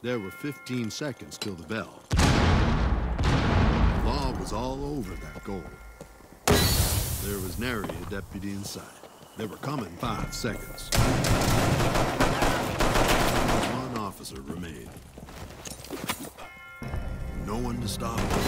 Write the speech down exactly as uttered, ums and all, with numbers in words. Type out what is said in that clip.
There were fifteen seconds till the bell. Law was all over that goal. There was nary a deputy in sight. They were coming five seconds. One officer remained. No one to stop him.